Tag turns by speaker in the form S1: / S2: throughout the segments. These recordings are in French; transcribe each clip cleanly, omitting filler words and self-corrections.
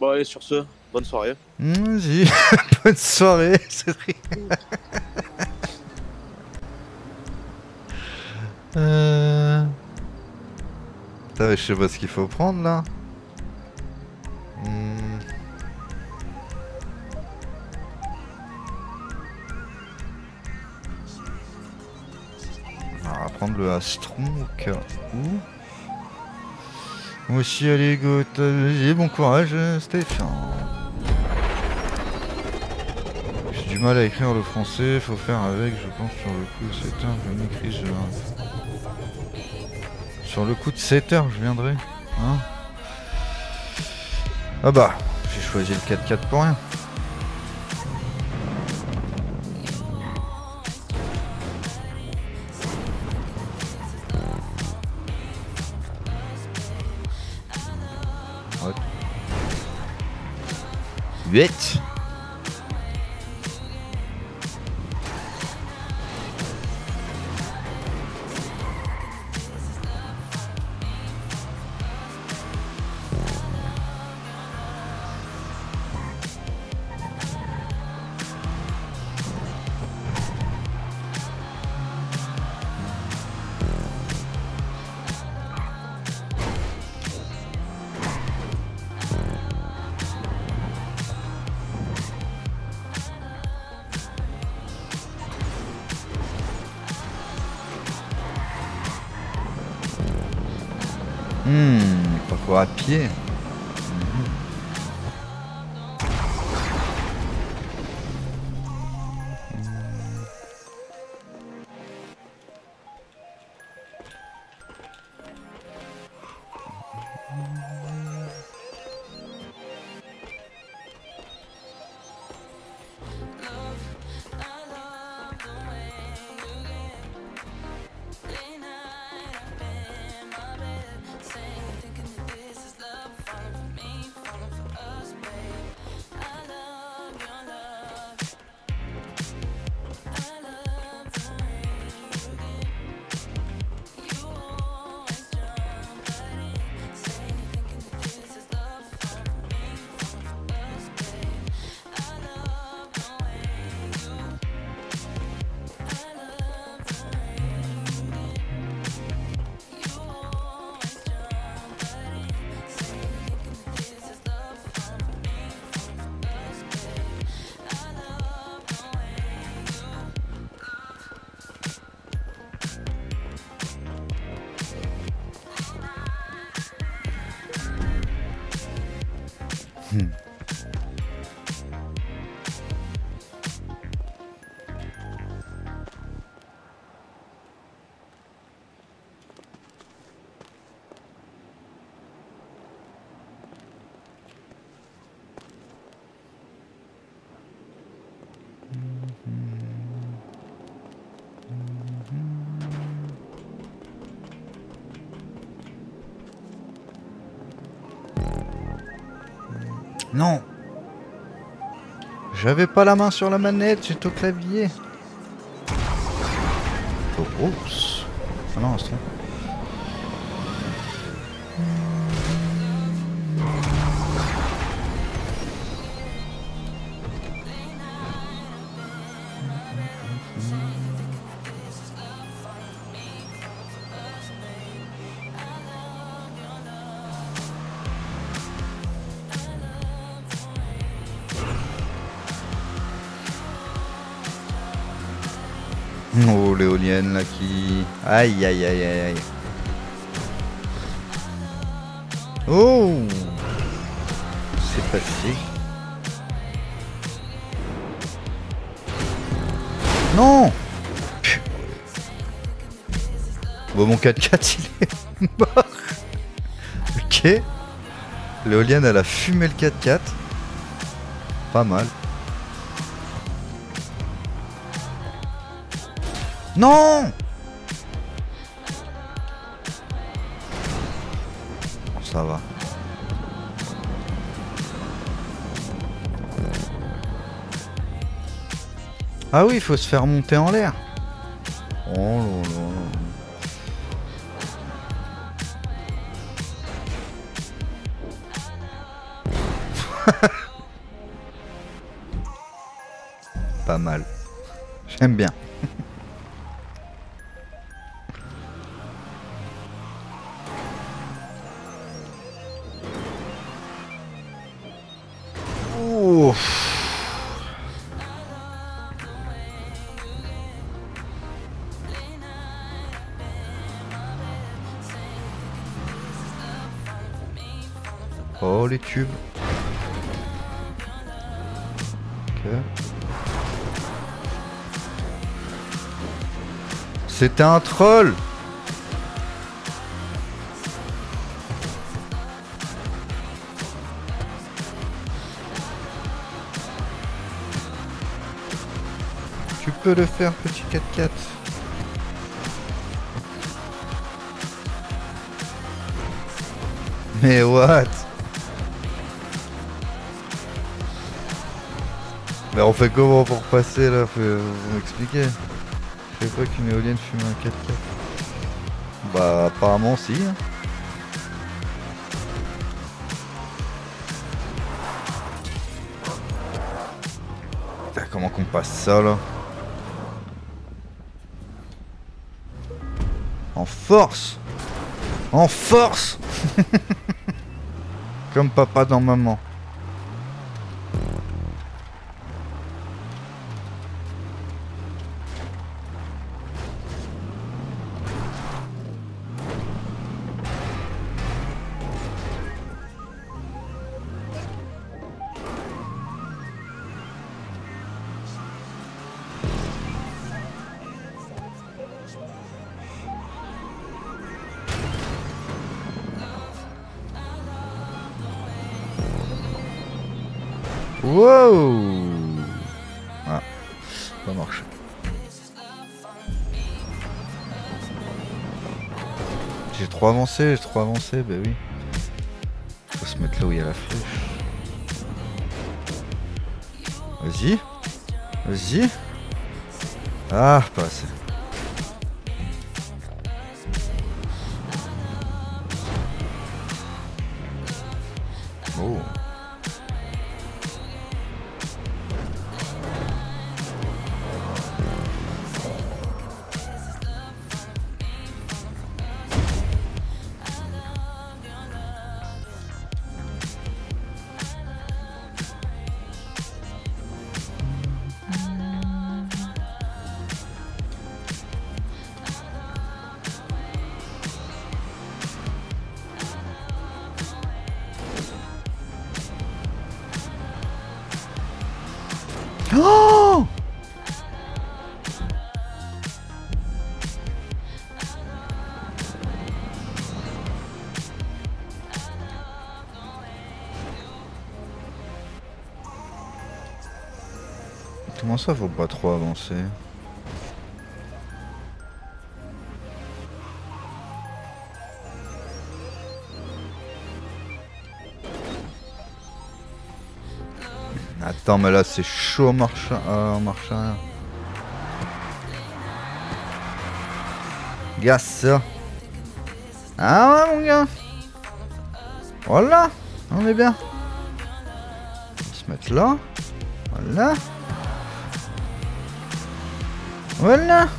S1: Bon, allez, sur ce, bonne soirée.
S2: Vas-y, bonne soirée, Cédric. Putain, mais je sais pas ce qu'il faut prendre là. On va prendre le Astron au cas où. Moi aussi, allez, go, bon courage, Stéphane. J'ai du mal à écrire le français, faut faire avec, je pense, sur le coup, 7 heures, je m'écris, sur le coup de 7 heures, je viendrai. Hein, ah bah, j'ai choisi le 4x4 pour rien. Ouais. 8. Parfois à pied. Non. J'avais pas la main sur la manette, j'étais au clavier. Oh, oups. Ah non, c'est bon. Oh, l'éolienne là qui... Aïe, aïe, aïe, aïe, aïe. Oh, c'est passé. Non. Bon, mon 4x4, il est mort. Ok. L'éolienne, elle a fumé le 4x4. Pas mal. Non! Bon, ça va. Ah oui, il faut se faire monter en l'air. Oh là là. Pas mal. J'aime bien. Ouf. Oh les tubes. Ok. C'était un troll. Tu peux le faire, petit 4x4. Mais what? Mais on fait comment pour passer là? Faut m'expliquer. Je sais pas qu'une éolienne fume un 4x4. Bah apparemment si. Hein. Putain, comment qu'on passe ça là? En force! En force! Comme papa dans maman. Wow! Ah, ça marche. J'ai trop avancé, bah oui. Faut se mettre là où il y a la flèche. Vas-y. Vas-y. Ah, pas assez. Oh. Oh! Comment ça, faut pas trop avancer? Attends, mais là c'est chaud en marche arrière. Gars, ça. Ah ouais, mon gars. Voilà, on est bien. On va se mettre là. Voilà. Voilà.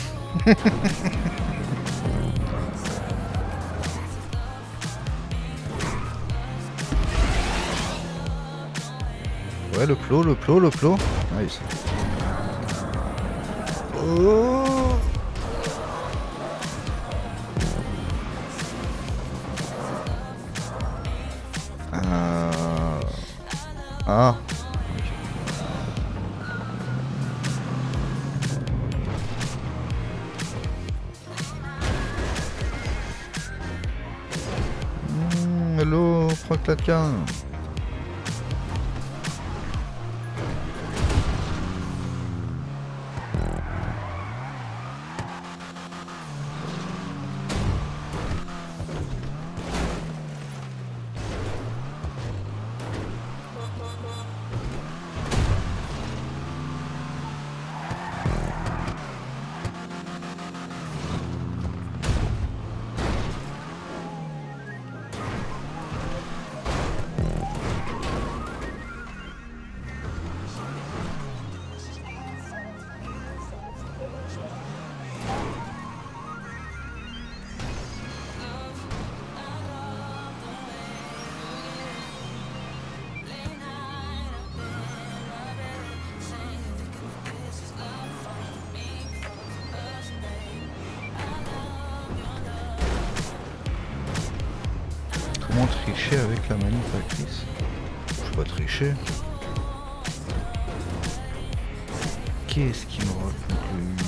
S2: Ouais, le plot. Nice. Oh. Ah. Hello, Franck Latcan. tricher avec la manipulatrice? Je peux pas tricher. Qu'est-ce qui me raconte lui?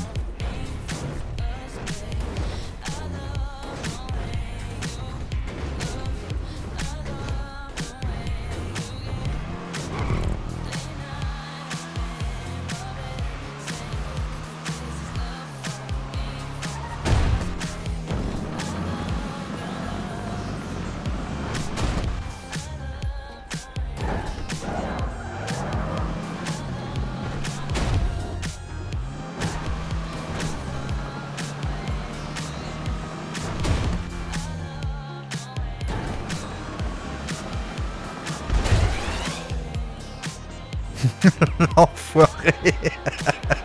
S2: L'enfoiré.